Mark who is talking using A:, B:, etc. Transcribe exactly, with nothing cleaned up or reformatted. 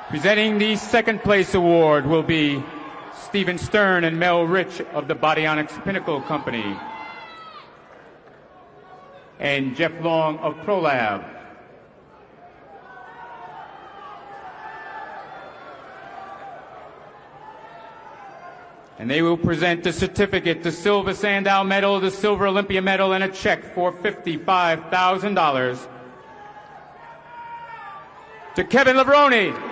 A: Presenting the second place award will be Stephen Stern and Mel Rich of the Bodionics Pinnacle Company, and Jeff Long of ProLab. And they will present the certificate, the Silver Sandow Medal, the Silver Olympia Medal, and a check for fifty-five thousand dollars to Kevin Levrone.